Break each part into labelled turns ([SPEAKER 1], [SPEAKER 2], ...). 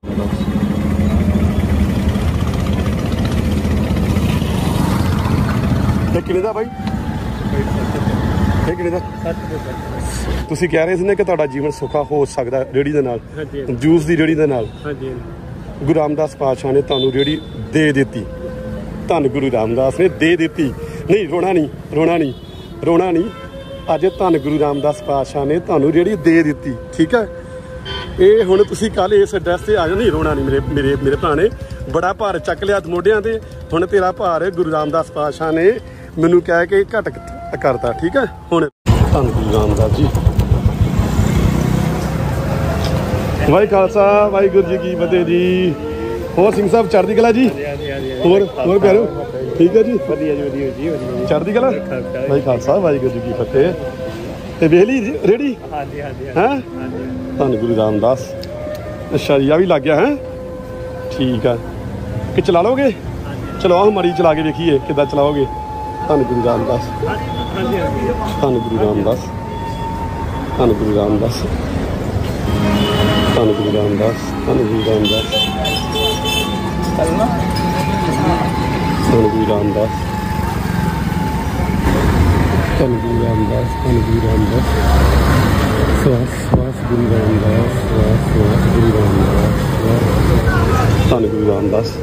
[SPEAKER 1] किन्ने दा भाई किन्ने दा ਤੁਸੀਂ ਕਹਿ ਰਹੇ ਸੀ ਨਾ ਕਿ ਤੁਹਾਡਾ ਜੀਵਨ ਸੁੱਖਾ ਹੋ ਸਕਦਾ ਰੇੜੀ ਦੇ ਨਾਲ, ਜੂਸ ਦੀ ਰੇੜੀ ਦੇ ਨਾਲ। ਗੁਰੂ ਰਾਮਦਾਸ ਪਾਤਸ਼ਾਹ ਨੇ ਤੁਹਾਨੂੰ ਰੇੜੀ ਦੇ ਦਿੱਤੀ, ਧੰਨ ਗੁਰੂ ਰਾਮਦਾਸ ਨੇ ਦੇ ਦਿੱਤੀ। ਨਹੀਂ ਰੋਣਾ ਨਹੀਂ, ਰੋਣਾ ਨਹੀਂ, ਰੋਣਾ ਨਹੀਂ। ਅੱਜ ਧੰਨ ਗੁਰੂ ਰਾਮਦਾਸ ਪਾਤਸ਼ਾਹ ਨੇ ਤੁਹਾਨੂੰ ਰੇੜੀ ਦੇ ਦਿੱਤੀ, ਠੀਕ ਹੈ। ਇਹ ਹੁਣ ਤੁਸੀਂ ਕੱਲ ਇਸ ਐਡਰੈਸ ਤੇ ਆ ਜਾਓ। ਨਹੀਂ ਰੋਣਾ ਨਹੀਂ ਮੇਰੇ ਮੇਰੇ ਮੇਰੇ ਭਰਾ ਨੇ ਬੜਾ ਭਾਰ ਚੱਕ ਲਿਆ ਮੋਢਿਆਂ ਤੇ। ਹੁਣ ਤੇਰਾ ਭਾਰ ਗੁਰੂ ਰਾਮਦਾਸ ਪਾਤਸ਼ਾਹ ਨੇ ਮੈਨੂੰ ਕਹਿ ਕੇ ਘੱਟ ਕਰਤਾ, ਠੀਕ ਹੈ। ਹੁਣ ਧੰਨ ਗੁਰੂ ਰਾਮਦਾਸ ਜੀ। ਵਾਹਿ ਖਾਲਸਾ ਵਾਹਿਗੁਰੂ ਜੀ ਕੀ ਫਤਿਹ ਜੀ। ਹੋਰ ਸਿੰਘ ਸਾਹਿਬ ਚੜ੍ਹਦੀ ਕਲਾ ਜੀ? ਹੋਰ ਪਿਆਰੋ ਠੀਕ ਹੈ ਜੀ? ਵਧੀਆ ਜੀ, ਵਧੀਆ ਜੀ, ਵਧੀਆ ਚੜ੍ਹਦੀ ਕਲਾ। ਵਾਹਿ ਖਾਲਸਾ ਵਾਹਿਗੁਰੂ ਜੀ ਕੀ ਫਤਿਹ। ਤੇ ਵੇਖ ਲਈ ਰੇੜੀ? ਹਾਂਜੀ ਹਾਂਜੀ ਹੈਂ? ਧੰਨ ਗੁਰੂ ਰਾਮਦਾਸ। ਅੱਛਾ ਜੀ, ਆ ਵੀ ਲੱਗ ਗਿਆ ਹੈ? ਠੀਕ ਆ। ਕਿ ਚਲਾ ਲਓਗੇ? ਚਲਾਓ ਮਾੜੀ ਚਲਾ ਕੇ ਵੇਖੀਏ ਕਿੱਦਾਂ ਚਲਾਓਗੇ। ਧੰਨ ਗੁਰੂ ਰਾਮਦਾਸ, ਧੰਨ ਗੁਰੂ ਰਾਮਦਾਸ, ਧੰਨ ਗੁਰੂ ਰਾਮਦਾਸ, ਧੰਨ ਗੁਰੂ ਰਾਮਦਾਸ, ਧੰਨ ਗੁਰੂ ਰਾਮਦਾਸ, ਧੰਨ ਗੁਰੂ ਰਾਮਦਾਸ, ਧੰਨ ਗੁਰੂ ਰਾਮਦਾਸ, ਧੰਨ ਗੁਰੂ ਰਾਮਦਾਸ। ਸਵਾਸ ਸਵਾਸ ਗੁਰੂ ਰਾਮਦਾਸ, ਸਵਾਸ ਸਵਾਸ ਗੁਰੂ ਰਾਮਦਾਸ, ਧੰਨ ਗੁਰੂ ਰਾਮਦਾਸ।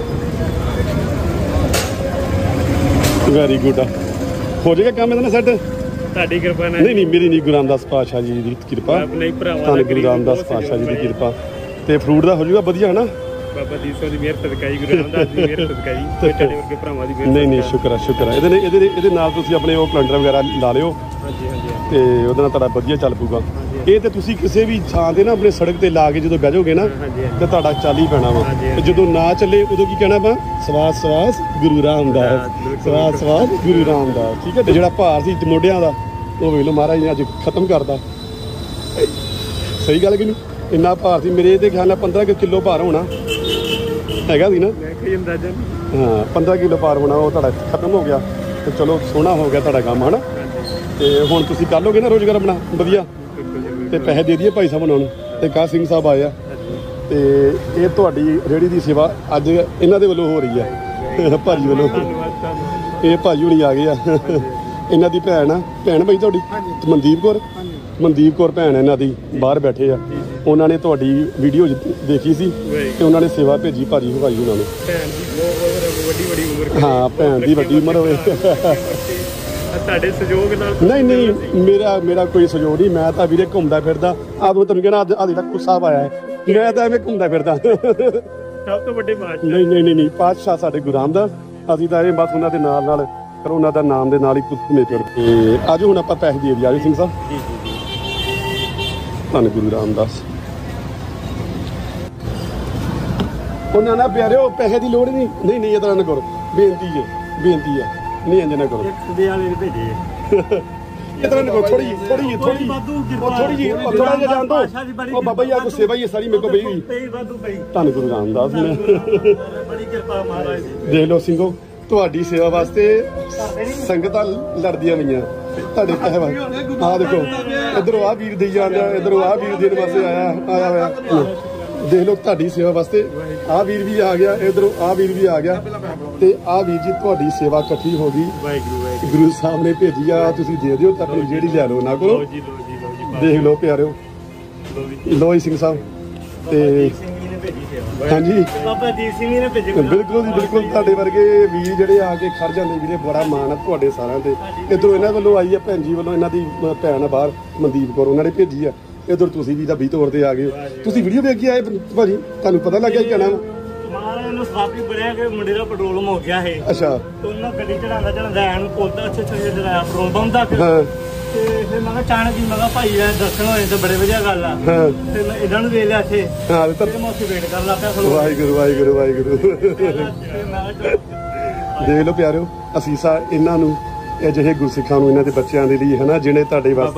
[SPEAKER 1] Very good. ਹੋ ਜਾਏਗਾ ਕੰਮ ਇਹਦਾ ਨਾ ਸੈੱਟ? ਤੁਹਾਡੀ ਕਿਰਪਾ ਨਾਲ। ਨਹੀਂ ਮੇਰੀ ਨਹੀਂ, ਗੁਰੂ ਰਾਮਦਾਸ ਪਾਤਸ਼ਾਹ ਜੀ ਦੀ ਕਿਰਪਾ, ਧੰਨ ਗੁਰੂ ਰਾਮਦਾਸ ਪਾਤਸ਼ਾਹ ਜੀ ਦੀ ਕਿਰਪਾ। ਤੇ ਫਰੂਟ ਦਾ ਹੋ ਜਾਊਗਾ ਵਧੀਆ ਹੈ ਨਾ? ਬਾਬਾ ਦੀਪ ਸਿੰਘ ਦੀ ਮਿਹਰ ਸਦਕਾ ਜੀ, ਗੁਰੂ ਰਾਮਦਾਸ ਦੀ ਮਿਹਰ ਸਦਕਾ ਜੀ, ਤੁਹਾਡੇ ਵਰਗੇ ਭਰਾਵਾਂ ਦੀ ਮਿਹਰ। ਨਹੀਂ ਸ਼ੁਕਰ ਹੈ, ਸ਼ੁਕਰ ਹੈ। ਇਹਦੇ ਨਾਲ ਤੁਸੀਂ ਆਪਣੇ ਉਹ ਕੈਲੰਡਰ ਵਗੈਰਾ ਲਾ ਲਿਓ ਤੇ ਉਹਦੇ ਨਾਲ ਤੁਹਾਡਾ ਵਧੀਆ ਚੱਲ ਪਊਗਾ। ਇਹ ਤੇ ਤੁਸੀਂ ਕਿਸੇ ਵੀ ਥਾਂ ਤੇ ਨਾ ਆਪਣੇ ਸੜਕ ਤੇ ਲਾ ਕੇ ਜਦੋਂ ਬਹਿ ਜਾਓਗੇ ਨਾ ਤੇ ਤੁਹਾਡਾ ਚੱਲ ਹੀ ਪੈਣਾ ਵਾ। ਤੇ ਜਦੋਂ ਨਾ ਚੱਲੇ ਉਦੋਂ ਕੀ ਕਹਿਣਾ ਵਾ? ਸਵਾਸ ਸਵਾਸ ਗੁਰੂ ਰਾਮਦਾਸ, ਸਵਾਸ ਸਵਾਸ ਗੁਰੂ ਰਾਮਦਾਸ, ਠੀਕ ਹੈ। ਤੇ ਜਿਹੜਾ ਭਾਰ ਸੀ ਮੋਢਿਆਂ ਦਾ ਉਹ ਵੇਖ ਲਓ ਮਹਾਰਾਜ ਨੇ ਅੱਜ ਖਤਮ ਕਰਦਾ। ਸਹੀ ਗੱਲ ਕਿ ਨਹੀਂ? ਇੰਨਾ ਭਾਰ ਸੀ ਮੇਰੇ ਤੇ ਖਿਆਲ ਨਾਲ 15 ਕਿਲੋ ਭਾਰ ਹੋਣਾ ਹੈਗਾ ਸੀ ਨਾ? ਹਾਂ 15 ਕਿਲੋ ਭਾਰ ਹੋਣਾ, ਉਹ ਤੁਹਾਡਾ ਖਤਮ ਹੋ ਗਿਆ। ਤੇ ਚਲੋ ਸੋਹਣਾ ਹੋ ਗਿਆ ਤੁਹਾਡਾ ਕੰਮ, ਹੈ ਨਾ। ਤੇ ਹੁਣ ਤੁਸੀਂ ਕਰ ਲੋਗੇ ਨਾ ਰੋਜ਼ਗਾਰ ਆਪਣਾ ਵਧੀਆ। ਤੇ ਪੈਸੇ ਦੇ ਦਈਏ ਭਾਈ ਸਾਹਿਬ ਉਹਨਾਂ ਨੂੰ। ਤੇ ਕਾਹ ਸਿੰਘ ਸਾਹਿਬ ਆਏ ਆ ਤੇ ਇਹ ਤੁਹਾਡੀ ਰੇਹੜੀ ਦੀ ਸੇਵਾ ਅੱਜ ਇਹਨਾਂ ਦੇ ਵੱਲੋਂ ਹੋ ਰਹੀ ਹੈ, ਭਾਜੀ ਵੱਲੋਂ। ਇਹ ਭਾਜੀ ਹੁਣੀ ਆ ਗਏ ਆ, ਇਹਨਾਂ ਦੀ ਭੈਣ ਆ। ਭੈਣ ਭਾਈ ਤੁਹਾਡੀ ਮਨਦੀਪ ਕੌਰ? ਮਨਦੀਪ ਕੌਰ ਭੈਣ ਇਹਨਾਂ ਦੀ ਬਾਹਰ ਬੈਠੇ ਆ। ਉਹਨਾਂ ਨੇ ਤੁਹਾਡੀ ਵੀਡੀਓ ਦੇਖੀ ਸੀ ਤੇ ਉਹਨਾਂ ਨੇ ਸੇਵਾ ਭੇਜੀ ਭਾਜੀ ਹਵਾਈ ਉਹਨਾਂ ਨੂੰ। ਹਾਂ ਭੈਣ ਦੀ ਵੱਡੀ ਉਮਰ ਹੋਵੇ। ਤੁਹਾਡੇ ਸਹਿਯੋਗ ਨਾਲ? ਨਹੀਂ ਮੇਰਾ ਕੋਈ ਸਹਿਯੋਗ ਨਹੀਂ। ਮੈਂ ਤਾਂ ਵੀਰੇ ਘੁੰਮਦਾ ਫਿਰਦਾ। ਆਪ ਤੁਹਾਨੂੰ ਕਹਿਣਾ ਅੱਜ ਤੱਕ ਗੁੱਸਾ ਆਇਆ ਹੈ। ਮੈਂ ਤਾਂ ਐਵੇਂ ਘੁੰਮਦਾ ਫਿਰਦਾ। ਸਭ ਤੋਂ ਵੱਡੇ ਪਾਤਸ਼ਾਹ? ਨਹੀਂ ਪਾਤਸ਼ਾਹ ਸਾਡੇ ਗੁਰੂ ਰਾਮਦਾਸ। ਅਸੀਂ ਤਾਂ ਇਹ ਬਸ ਉਹਨਾਂ ਦੇ ਨਾਲ ਪਰ ਉਹਨਾਂ ਦਾ ਨਾਮ ਦੇ ਨਾਲ ਹੀ ਘੁੰਮੇ ਫਿਰਦੇ। ਅੱਜ ਹੁਣ ਆਪਾਂ ਪੈਸੇ ਦੇ ਦਈਏ ਸਿੰਘ ਸਾਹਿਬ। ਜੀ ਜੀ ਜੀ, ਧੰਨ ਗੁਰੂ ਰਾਮਦਾਸ। ਉਹਨਾਂ ਨਾਲ ਪਿਆਰਿਓ ਪੈਸੇ ਦੀ ਲੋੜ ਨਹੀਂ। ਨਹੀਂ ਇਹਦਾ ਨਾ ਕਰੋ, ਬੇਨਤੀ ਹੈ ਨਹੀਂ ਇੰਜ ਨਾ ਕਰੋ। ਇਤਨਾ ਨਾ ਕਰੋ, ਥੋੜੀ ਜਿਹੀ ਥੋੜਾ ਜਿਹਾ ਜਾਣ ਦੋ। ਉਹ ਬਾਬਾ ਜੀ ਆ ਕੋ ਸੇਵਾ ਹੀ ਸਾਰੀ ਮੇਰੇ ਕੋ ਬਈ। ਧੰਨ ਗੁਰੂ ਰਾਮਦਾਸ ਨੇ ਬੜੀ ਕਿਰਪਾ ਮਹਾਰਾਜ ਦੀ। ਦੇਖ ਲਓ ਸਿੰਘੋ, ਤੁਹਾਡੀ ਸੇਵਾ ਵਾਸਤੇ ਸੰਗਤਾਂ ਲੜਦੀਆਂ ਪਈਆਂ ਤੁਹਾਡੇ ਪੈਸੇ ਵਾਸਤੇ। ਆਹ ਦੇਖੋ ਇੱਧਰੋਂ ਆਹ ਵੀਰ ਦੇਈ ਜਾਂਦਾ, ਇੱਧਰੋਂ ਆਹ ਵੀਰ ਦੇਣ ਵਾਸਤੇ ਆਇਆ ਹੋਇਆ। ਦੇਖ ਲਓ ਤੁਹਾਡੀ ਸੇਵਾ ਵਾਸਤੇ ਆਹ ਵੀਰ ਵੀ ਆ ਗਿਆ, ਇੱਧਰੋਂ ਆਹ ਵੀਰ ਵੀ ਆ ਗਿਆ। ਤੇ ਆਹ ਵੀਰ ਜੀ ਤੁਹਾਡੀ ਸੇਵਾ ਇਕੱਠੀ ਹੋ ਗਈ, ਗੁਰੂ ਸਾਹਿਬ ਨੇ ਭੇਜੀ ਆ। ਤੁਸੀਂ ਦੇ ਦਿਓ ਤਾਂ ਆਪਣੀ ਜਿਹੜੀ ਲੈ ਲਓ ਨਾ ਕੋਲੋਂ। ਦੇਖ ਲਓ ਪਿਆਰਿਓ, ਲੋਈ ਸਿੰਘ ਸਾਹਿਬ ਤੇ ਹਾਂਜੀ ਬਾਬਾ ਦੀਪ ਸਿੰਘ ਜੀ ਨੇ ਭੇਜੀ। ਬਿਲਕੁਲ ਜੀ ਬਿਲਕੁਲ। ਤੁਹਾਡੇ ਵਰਗੇ ਵੀਰ ਜਿਹੜੇ ਆ ਕੇ ਖੜ ਜਾਂਦੇ ਵੀਰੇ, ਬੜਾ ਮਾਣ ਆ ਤੁਹਾਡੇ ਸਾਰਿਆਂ ਤੇ। ਇੱਧਰੋਂ ਇਹਨਾਂ ਵੱਲੋਂ ਆਈ ਆ, ਭੈਣ ਜੀ ਵੱਲੋਂ, ਇਹਨਾਂ ਦੀ ਭੈਣ ਆ ਬਾਹਰ ਮਨਦੀਪ ਕੌਰ, ਉਹਨਾਂ ਨੇ ਭੇਜੀ ਆ। ਇੱਧਰ ਤੁਸੀਂ ਵੀ ਦੱਬੀ ਤੌਰ ਤੇ ਆ ਗਏ। ਤੁਸੀਂ ਵੀਡੀਓ ਵੇਖ ਕੇ ਆਏ ਭਾਜੀ? ਤੁਹਾਨੂੰ ਪਤਾ ਲੱਗਿਆ ਕੀ ਕਹਿਣਾ? ਮਹਾਰਾਜ ਨੂੰ ਸਾਫੀ ਬਣਿਆ ਕਿ ਮੁੰਡੇ ਦਾ ਪੈਟਰੋਲ ਮੁੱਕ ਗਿਆ ਹੈ। ਅੱਛਾ। ਉਹਨਾਂ ਗੱਡੀ ਚੜਾਉਂਦਾ ਐਨ ਕੋਦਾ ਅੱਛੇ ਚੜਾਇਆ ਪੈਟਰੋਲ ਪੰਪ ਤੱਕ। ਤੇ ਫਿਰ ਮੈਂ ਕਿਹਾ ਚਾਣਕ ਜੀ, ਮੈਂ ਕਿਹਾ ਭਾਈ ਦੱਸਣ ਹੋਏ ਤਾਂ ਬੜੇ ਵਧੀਆ ਗੱਲ ਆ। ਤੇ ਮੈਂ ਇਹਨਾਂ ਨੂੰ ਵੇਖ ਲਿਆ ਇੱਥੇ। ਹਾਂ ਤੇ ਮੈਂ ਉੱਥੇ ਵੇਟ ਕਰਨ ਲੱਗ ਪਿਆ। ਵਾਹਿਗੁਰੂ ਵਾਹਿਗੁਰੂ ਵਾਹਿਗੁਰੂ। ਦੇਖ ਲਓ ਪਿਆਰਿਓ, ਅਸੀਸਾਂ ਇਹਨਾਂ ਨੂੰ, ਇਹ ਜਿਹੇ ਗੁਰਸਿੱਖਾਂ ਨੂੰ, ਇਹਨਾਂ ਦੇ ਬੱਚਿਆਂ ਦੇ ਲਈ, ਹਨਾ, ਜਿਹਨੇ ਤੁਹਾਡੇ ਵਾਸਤੇ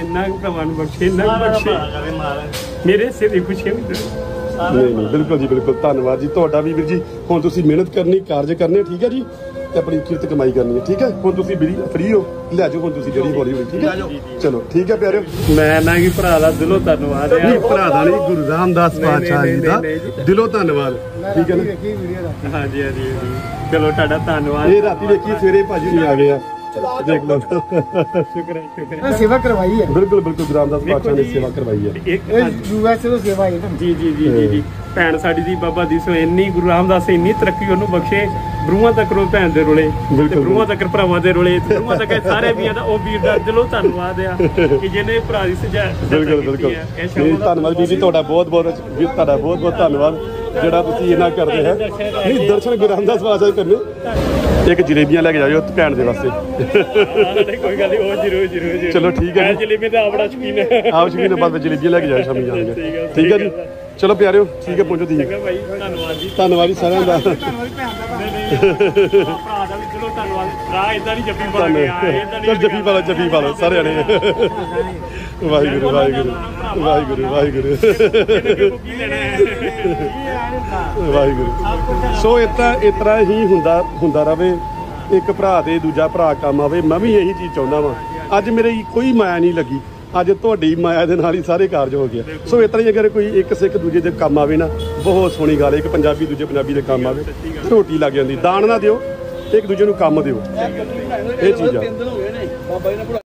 [SPEAKER 1] ਮੇਰੇ ਸਿਰ ਦੀ ਖੁਸ਼ੀ। ਨਹੀਂ ਬਿਲਕੁਲ ਜੀ ਬਿਲਕੁਲ। ਧੰਨਵਾਦ ਜੀ ਤੁਹਾਡਾ ਵੀ ਵੀਰ ਜੀ। ਹੁਣ ਤੁਸੀਂ ਮਿਹਨਤ ਕਰਨੀ, ਕਾਰਜ ਕਰਨੇ, ਠੀਕ ਹੈ ਜੀ। ਤੇ ਆਪਣੀ ਕਿਰਤ ਕਮਾਈ ਕਰਨੀ ਹੈ। ਠੀਕ ਹੈ, ਹੁਣ ਤੁਸੀਂ ਫ੍ਰੀ ਹੋ, ਲੈ ਜਾਓ ਹੁਣ ਤੁਸੀਂ ਜਿਹੜੀ ਹੌਲੀ ਹੌਲੀ। ਠੀਕ ਹੈ, ਚਲੋ ਠੀਕ ਹੈ ਪਿਆਰਿਓ।
[SPEAKER 2] ਮੈਂ ਨਾ ਕਿ ਭਰਾ ਦਾ ਦਿਲੋਂ ਧੰਨਵਾਦ
[SPEAKER 1] ਨਹੀਂ ਭਰਾ ਦਾ ਨਹੀਂ, ਗੁਰੂ ਰਾਮਦਾਸ ਪਾਤਸ਼ਾਹ ਜੀ ਦਾ ਦਿਲੋਂ ਧੰਨਵਾਦ। ਠੀਕ ਹੈ ਨਾ,
[SPEAKER 2] ਹਾਂਜੀ ਹਾਂਜੀ, ਚਲੋ ਤੁਹਾਡਾ ਧੰਨਵਾਦ।
[SPEAKER 1] ਇਹ ਰਾਤੀ ਵੇਖੀ ਸਵੇਰੇ ਭਾਜੀ ਨਹੀਂ ਆ ਗਏ ਆ, ਦੇਖ ਲਓ।
[SPEAKER 2] ਸ਼ੁਕਰ ਹੈ
[SPEAKER 3] ਸੇਵਾ ਕਰਵਾਈ ਹੈ।
[SPEAKER 1] ਬਿਲਕੁਲ ਬਿਲਕੁਲ, ਗੁਰੂ ਰਾਮਦਾਸ ਪਾਤਸ਼ਾਹ ਨੇ ਸੇਵਾ ਕਰਵਾਈ ਹੈ।
[SPEAKER 3] ਯੂਐਸਏ ਤੋਂ ਸੇਵਾ ਹੈ ਨਾ।
[SPEAKER 2] ਜੀ ਜੀ ਜੀ ਜੀ ਜੀ, ਭੈਣ ਸਾਡੀ ਦੀ ਬਾਬਾ ਦੀ ਸੋ ਇੰਨੀ ਗੁਰੂ ਰਾਮਦਾਸ ਇੰਨੀ ਤਰੱਕੀ ਉਹਨੂੰ ਬਖਸ਼ੇ, ਬਰੂਹਾਂ ਤੱਕ ਰੋ ਭੈਣ ਦੇ ਰੋਲੇ, ਤੇ ਬਰੂਹਾਂ ਤੱਕ ਭਰਾਵਾਂ ਦੇ ਰੋਲੇ, ਬਰੂਹਾਂ ਤੱਕ ਸਾਰੇ ਵੀਰਾਂ ਦਾ ਉਹ ਵੀਰ ਦਾ ਦਿਲੋਂ ਧੰਨਵਾਦ ਆ ਕਿ ਜਿਹਨੇ ਭਰਾ ਦੀ ਸਜਾ।
[SPEAKER 1] ਬਿਲਕੁਲ ਬਿਲਕੁਲ, ਧੰਨਵਾਦ ਬੀਬੀ ਤੁਹਾਡਾ, ਬਹੁਤ ਬਹੁਤ ਤੁਹਾਡਾ ਬਹੁਤ ਬਹੁਤ ਧੰਨਵਾਦ ਜਿਹੜਾ ਤੁਸੀਂ ਇਹਨਾਂ ਕਰਦੇ ਹੈ। ਨਹੀਂ ਦਰਸ਼ਨ ਗੁਰੂ ਰਾਮਦਾਸ ਪਾਤਸ਼ਾਹ ਕਰਨੇ। ਇੱਕ ਜਲੇਬੀਆਂ ਲੈ ਕੇ ਜਾਇਓ ਭੈਣ ਦੇ ਵਾਸਤੇ।
[SPEAKER 2] ਕੋਈ ਗੱਲ ਨਹੀਂ, ਉਹ ਜ਼ਰੂਰ।
[SPEAKER 1] ਚਲੋ ਠੀਕ ਹੈ,
[SPEAKER 2] ਜਲੇਬੀ ਦਾ ਬੜਾ ਸ਼ੌਕੀਨ ਹੈ।
[SPEAKER 1] ਆਪ ਸ਼ੌਕੀਨ ਬਾਅਦ ਵਿੱਚ ਜਲੇਬੀਆਂ ਲੈ ਕੇ ਜਾਇਓ ਸ਼ਾਮੀ ਜਾਣਗੇ। ਠੀਕ ਹੈ ਜੀ, ਚਲੋ ਪਿਆਰਿਓ, ਠੀਕ ਹੈ, ਪਹੁੰਚੋ। ਠੀਕ ਹੈ
[SPEAKER 2] ਭਾਈ, ਧੰਨਵਾਦ ਜੀ।
[SPEAKER 1] ਧੰਨਵਾਦ ਜੀ ਸਾਰਿਆਂ ਦਾ।
[SPEAKER 2] ਭਰਾ ਦਾ ਵੀ ਚਲੋ ਧੰਨਵਾਦ। ਭਰਾ ਇਦਾਂ ਨਹੀਂ ਜੱਫੀ ਪਾ ਕੇ ਆਏ,
[SPEAKER 1] ਚਲ ਜੱਫੀ ਪਾ ਲਓ ਸਾਰੇ ਜਣੇ। ਵਾਹਿਗੁਰੂ ਵਾਹਿਗੁਰੂ ਵਾਹਿਗੁਰੂ ਵਾਹਿਗੁਰੂ ਵਾਹਿਗੁਰੂ। ਸੋ ਇਸ ਤਰ੍ਹਾਂ ਹੀ ਹੁੰਦਾ ਰਵੇ, ਇੱਕ ਭਰਾ ਤੇ ਦੂਜਾ ਭਰਾ ਕੰਮ ਆਵੇ। ਮੈਂ ਵੀ ਇਹੀ ਚੀਜ਼ ਚਾਹੁੰਦਾ ਵਾਂ। ਅੱਜ ਮੇਰੇ ਕੋਈ ਮਾਇਆ ਨਹੀਂ ਲੱਗੀ, ਅੱਜ ਤੁਹਾਡੀ ਮਾਇਆ ਦੇ ਨਾਲ ਹੀ ਸਾਰੇ ਕਾਰਜ ਹੋ ਗਏ। ਸੋ ਇਸ ਤਰ੍ਹਾਂ ਹੀ ਅਗਰ ਕੋਈ ਇੱਕ ਸਿੱਖ ਦੂਜੇ ਦੇ ਕੰਮ ਆਵੇ ਨਾ, ਬਹੁਤ ਸੋਹਣੀ ਗੱਲ ਹੈ। ਇੱਕ ਪੰਜਾਬੀ ਦੂਜੇ ਪੰਜਾਬੀ ਦੇ ਕੰਮ ਆਵੇ, ਰੋਟੀ ਲੱਗ ਜਾਂਦੀ। ਦਾਨ ਨਾ ਦਿਓ, ਇੱਕ ਦੂਜੇ ਨੂੰ ਕੰਮ ਦਿਓ, ਇਹ ਚੀਜ਼ ਆ।